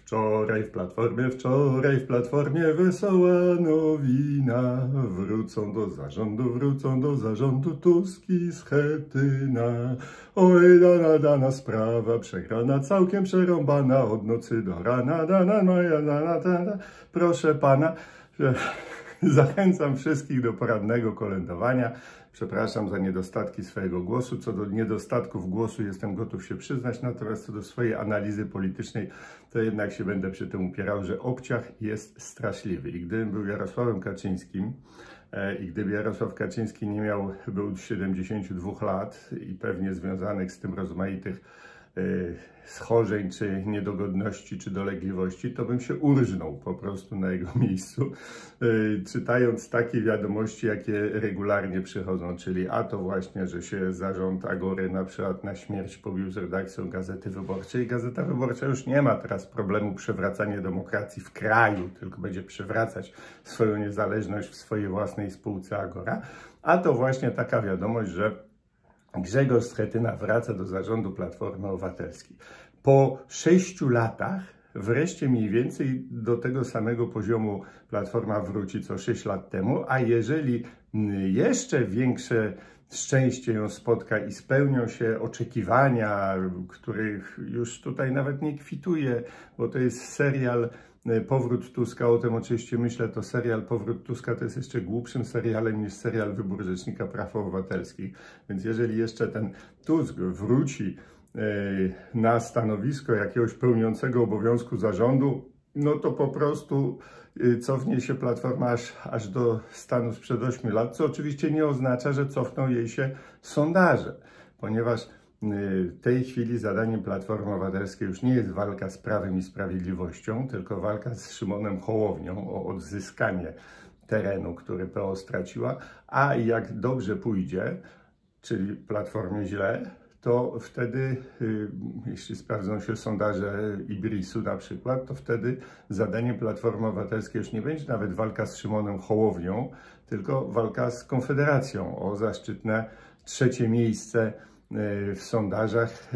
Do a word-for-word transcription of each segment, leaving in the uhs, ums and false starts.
Wczoraj w Platformie, wczoraj w Platformie wesoła nowina. Wrócą do zarządu, wrócą do zarządu Tusk i Schetyna. Oj, dana, dana sprawa, przegrana, całkiem przerąbana, od nocy do rana, dana, moja, dana, dana. Proszę pana, że zachęcam wszystkich do porannego kolędowania. Przepraszam za niedostatki swojego głosu. Co do niedostatków głosu jestem gotów się przyznać, natomiast co do swojej analizy politycznej, to jednak się będę przy tym upierał, że obciach jest straszliwy. I gdybym był Jarosławem Kaczyńskim e, i gdyby Jarosław Kaczyński nie miał, był siedemdziesięciu dwóch lat i pewnie związanych z tym rozmaitych schorzeń, czy niedogodności, czy dolegliwości, to bym się urżnął po prostu na jego miejscu, czytając takie wiadomości, jakie regularnie przychodzą, czyli a to właśnie, że się zarząd Agory na przykład na śmierć pobił z redakcją Gazety Wyborczej. Gazeta Wyborcza już nie ma teraz problemu przewracania demokracji w kraju, tylko będzie przewracać swoją niezależność w swojej własnej spółce Agora, a to właśnie taka wiadomość, że Grzegorz Schetyna wraca do zarządu Platformy Obywatelskiej. Po sześciu latach wreszcie mniej więcej do tego samego poziomu Platforma wróci co sześć lat temu, a jeżeli jeszcze większe szczęście ją spotka i spełnią się oczekiwania, których już tutaj nawet nie kwituje, bo to jest serial Powrót Tuska, o tym oczywiście myślę, to serial Powrót Tuska to jest jeszcze głupszym serialem niż serial Wybór Rzecznika Praw Obywatelskich. Więc jeżeli jeszcze ten Tusk wróci na stanowisko jakiegoś pełniącego obowiązku zarządu, no to po prostu cofnie się Platforma aż, aż do stanu sprzed ośmiu lat, co oczywiście nie oznacza, że cofną jej się sondaże, ponieważ w tej chwili zadaniem Platformy Obywatelskiej już nie jest walka z Prawem i Sprawiedliwością, tylko walka z Szymonem Hołownią o odzyskanie terenu, który P O straciła, a jak dobrze pójdzie, czyli Platformie źle, to wtedy, jeśli sprawdzą się sondaże Ibrisu na przykład, to wtedy zadaniem Platformy Obywatelskiej już nie będzie nawet walka z Szymonem Hołownią, tylko walka z Konfederacją o zaszczytne trzecie miejsce w sondażach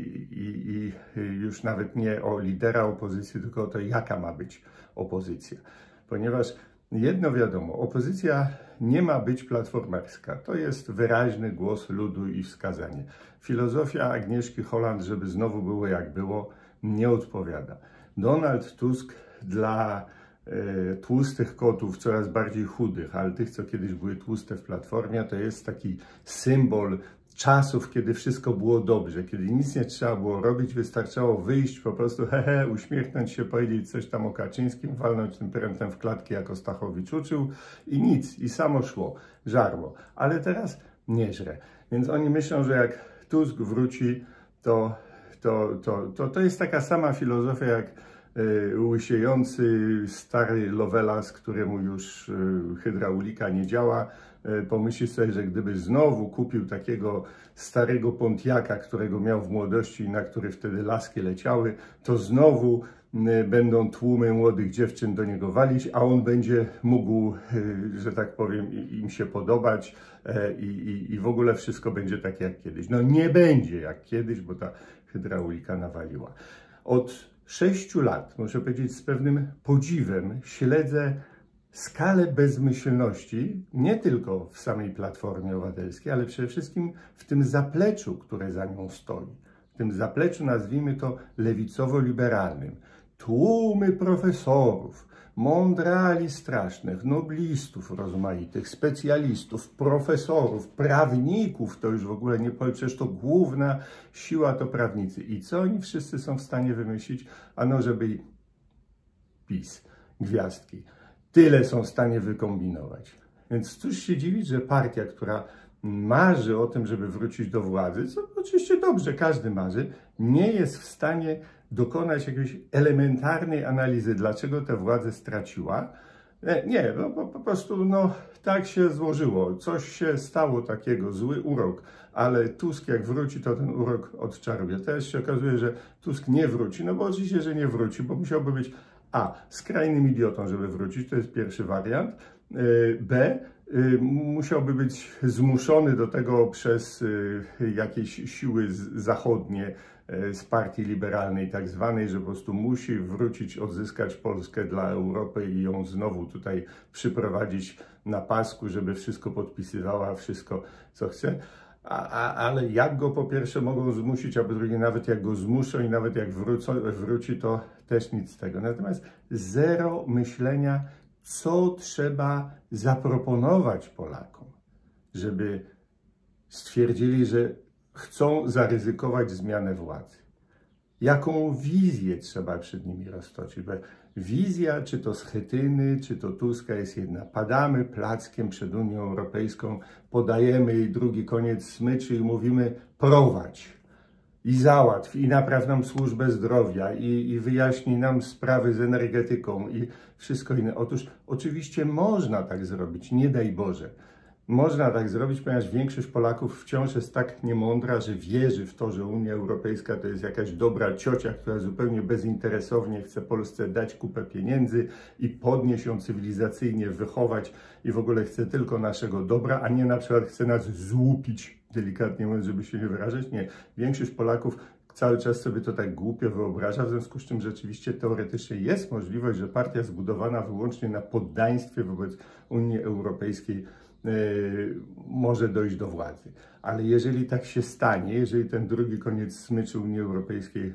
i, i już nawet nie o lidera opozycji, tylko o to, jaka ma być opozycja. Ponieważ jedno wiadomo, opozycja nie ma być platformerska. To jest wyraźny głos ludu i wskazanie. Filozofia Agnieszki Holland, żeby znowu było jak było, nie odpowiada. Donald Tusk dla e, tłustych kotów, coraz bardziej chudych, ale tych, co kiedyś były tłuste w Platformie, to jest taki symbol czasów, kiedy wszystko było dobrze, kiedy nic nie trzeba było robić, wystarczało wyjść, po prostu hehe, uśmiechnąć się, powiedzieć coś tam o Kaczyńskim, walnąć tym prętem w klatkę, jako Stachowicz uczył i nic, i samo szło, żarło. Ale teraz nie żre. Więc oni myślą, że jak Tusk wróci, to to, to, to, to jest taka sama filozofia jak y, łysiejący stary Lovelas, któremu już y, hydraulika nie działa, pomyśli sobie, że gdyby znowu kupił takiego starego Pontiaka, którego miał w młodości i na który wtedy laski leciały, to znowu będą tłumy młodych dziewczyn do niego walić, a on będzie mógł, że tak powiem, im się podobać i, i, i w ogóle wszystko będzie tak jak kiedyś. No nie będzie jak kiedyś, bo ta hydraulika nawaliła. Od sześciu lat, muszę powiedzieć, z pewnym podziwem śledzę skalę bezmyślności, nie tylko w samej Platformie Obywatelskiej, ale przede wszystkim w tym zapleczu, które za nią stoi. W tym zapleczu, nazwijmy to lewicowo-liberalnym. Tłumy profesorów, mądrali strasznych, noblistów rozmaitych, specjalistów, profesorów, prawników, to już w ogóle nie powiem, przecież to główna siła to prawnicy. I co oni wszyscy są w stanie wymyślić? Ano, żeby PiS, gwiazdki, tyle są w stanie wykombinować. Więc cóż się dziwić, że partia, która marzy o tym, żeby wrócić do władzy, co oczywiście dobrze, każdy marzy, nie jest w stanie dokonać jakiejś elementarnej analizy, dlaczego tę władzę straciła. Nie, no, po, po prostu no, tak się złożyło, coś się stało takiego, zły urok, ale Tusk jak wróci, to ten urok odczaruje. Teraz się okazuje, że Tusk nie wróci, no bo oczywiście, że nie wróci, bo musiałby być a. skrajnym idiotą, żeby wrócić, to jest pierwszy wariant, b. musiałby być zmuszony do tego przez jakieś siły zachodnie, z partii liberalnej tak zwanej, że po prostu musi wrócić, odzyskać Polskę dla Europy i ją znowu tutaj przyprowadzić na pasku, żeby wszystko podpisywała, wszystko co chce. A, a, ale jak go po pierwsze mogą zmusić, a po drugie nawet jak go zmuszą i nawet jak wrócą, wróci, to też nic z tego. Natomiast zero myślenia, co trzeba zaproponować Polakom, żeby stwierdzili, że chcą zaryzykować zmianę władzy. Jaką wizję trzeba przed nimi roztoczyć? Bo wizja, czy to Schetyny, czy to Tuska jest jedna. Padamy plackiem przed Unią Europejską, podajemy jej drugi koniec smyczy i mówimy prowadź i załatw i napraw nam służbę zdrowia i, i wyjaśnij nam sprawy z energetyką i wszystko inne. Otóż oczywiście można tak zrobić, nie daj Boże. Można tak zrobić, ponieważ większość Polaków wciąż jest tak niemądra, że wierzy w to, że Unia Europejska to jest jakaś dobra ciocia, która zupełnie bezinteresownie chce Polsce dać kupę pieniędzy i podnieść ją cywilizacyjnie, wychować i w ogóle chce tylko naszego dobra, a nie na przykład chce nas złupić, delikatnie mówiąc, żeby się nie wyrażać. Nie. Większość Polaków cały czas sobie to tak głupio wyobraża, w związku z czym rzeczywiście teoretycznie jest możliwość, że partia zbudowana wyłącznie na poddaństwie wobec Unii Europejskiej może dojść do władzy. Ale jeżeli tak się stanie, jeżeli ten drugi koniec smyczy Unii Europejskiej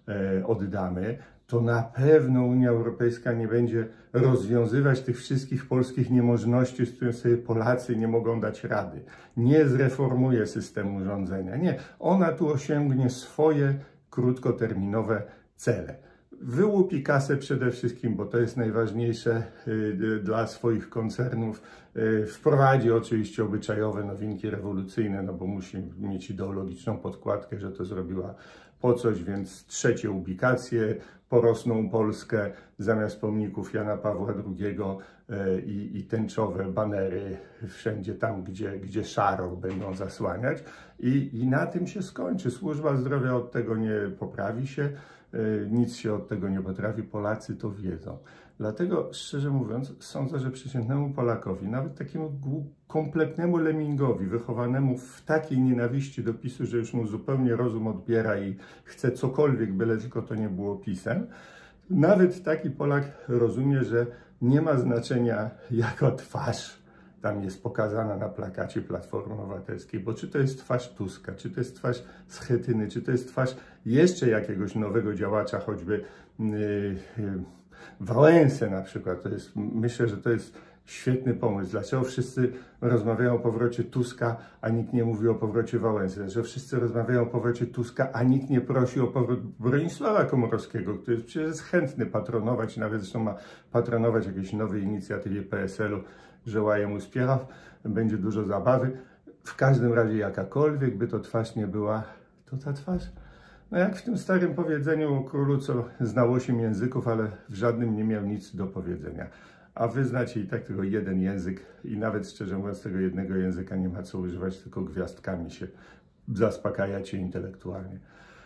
oddamy, to na pewno Unia Europejska nie będzie rozwiązywać tych wszystkich polskich niemożności, z którymi sobie Polacy nie mogą dać rady. Nie zreformuje systemu rządzenia. Nie, ona tu osiągnie swoje krótkoterminowe cele. Wyłupi kasę przede wszystkim, bo to jest najważniejsze dla swoich koncernów. Wprowadzi oczywiście obyczajowe nowinki rewolucyjne, no bo musi mieć ideologiczną podkładkę, że to zrobiła po coś, więc trzecie ubikacje, porosną Polskę, zamiast pomników Jana Pawła drugiego i, i tęczowe banery wszędzie tam, gdzie, gdzie szaro będą zasłaniać. I, I na tym się skończy. Służba zdrowia od tego nie poprawi się. Nic się od tego nie potrafi, Polacy to wiedzą. Dlatego, szczerze mówiąc, sądzę, że przeciętnemu Polakowi, nawet takiemu kompletnemu lemingowi, wychowanemu w takiej nienawiści do PiSu, że już mu zupełnie rozum odbiera i chce cokolwiek, byle tylko to nie było PiSem, nawet taki Polak rozumie, że nie ma znaczenia jaka twarz tam jest pokazana na plakacie Platformy Obywatelskiej, bo czy to jest twarz Tuska, czy to jest twarz Schetyny, czy to jest twarz jeszcze jakiegoś nowego działacza, choćby yy, yy, Wałęsę na przykład. To jest, myślę, że to jest świetny pomysł. Dlaczego wszyscy rozmawiają o powrocie Tuska, a nikt nie mówi o powrocie Wałęsy? Dlaczego wszyscy rozmawiają o powrocie Tuska, a nikt nie prosi o powrót Bronisława Komorowskiego, który jest przecież chętny patronować, nawet zresztą ma patronować jakiejś nowej inicjatywie P S L u, Żełaję mu uspiechów, będzie dużo zabawy. W każdym razie jakakolwiek by to twarz nie była, to ta twarz, no jak w tym starym powiedzeniu o królu, co znał osiem języków, ale w żadnym nie miał nic do powiedzenia. A wy znacie i tak tylko jeden język i nawet szczerze mówiąc tego jednego języka nie ma co używać, tylko gwiazdkami się zaspokajacie intelektualnie.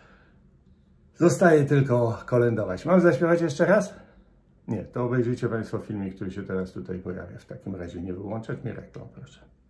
Zostaje tylko kolędować. Mam zaśpiewać jeszcze raz? Nie, to obejrzyjcie Państwo filmik, który się teraz tutaj pojawia. W takim razie nie wyłączać mi reklam, proszę.